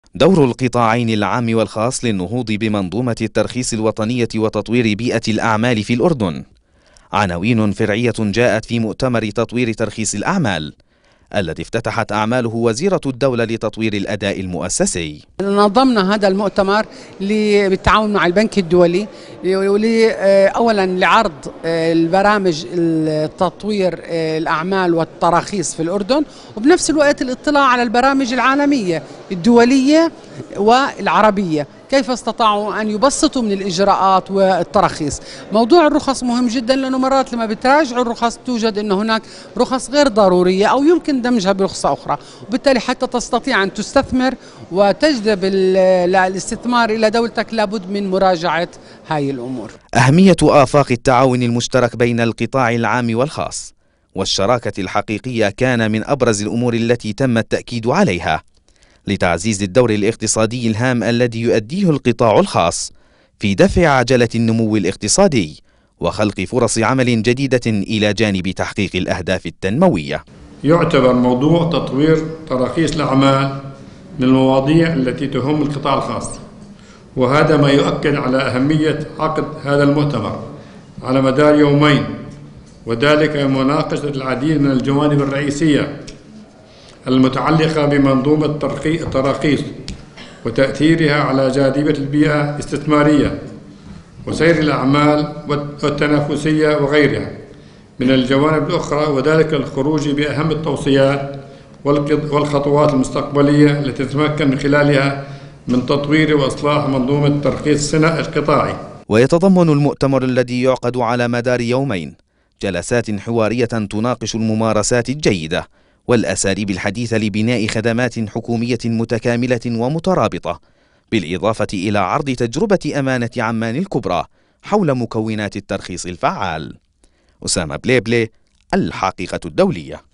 دور القطاعين العام والخاص للنهوض بمنظومة الترخيص الوطنية وتطوير بيئة الأعمال في الأردن. عناوين فرعية جاءت في مؤتمر تطوير ترخيص الأعمال الذي افتتحت أعماله وزيرة الدولة لتطوير الأداء المؤسسي. نظمنا هذا المؤتمر بالتعاون مع البنك الدولي أولا لعرض البرامج تطوير الأعمال والتراخيص في الأردن، وبنفس الوقت الاطلاع على البرامج العالمية الدولية والعربية، كيف استطاعوا أن يبسطوا من الإجراءات والتراخيص. موضوع الرخص مهم جدا، لأنه مرات لما بتراجعوا الرخص توجد أن هناك رخص غير ضرورية أو يمكن دمجها برخصة أخرى، وبالتالي حتى تستطيع أن تستثمر وتجذب الاستثمار إلى دولتك لابد من مراجعة هاي الأمور. أهمية آفاق التعاون المشترك بين القطاع العام والخاص والشراكة الحقيقية كان من أبرز الأمور التي تم التأكيد عليها لتعزيز الدور الاقتصادي الهام الذي يؤديه القطاع الخاص في دفع عجلة النمو الاقتصادي وخلق فرص عمل جديدة إلى جانب تحقيق الأهداف التنموية. يعتبر موضوع تطوير تراخيص الأعمال من المواضيع التي تهم القطاع الخاص، وهذا ما يؤكد على أهمية عقد هذا المؤتمر على مدار يومين، وذلك مناقشة العديد من الجوانب الرئيسية المتعلقة بمنظومة التراخيص وتأثيرها على جاذبية البيئة الاستثمارية وسير الأعمال والتنافسية وغيرها من الجوانب الأخرى، وذلك الخروج بأهم التوصيات والخطوات المستقبلية التي تتمكن من خلالها من تطوير وإصلاح منظومة الترخيص القطاعي. ويتضمن المؤتمر الذي يعقد على مدار يومين جلسات حوارية تناقش الممارسات الجيدة والأساليب الحديثة لبناء خدمات حكومية متكاملة ومترابطة، بالإضافة إلى عرض تجربة أمانة عمان الكبرى حول مكونات الترخيص الفعال. أسامة بليبلي، الحقيقة الدولية.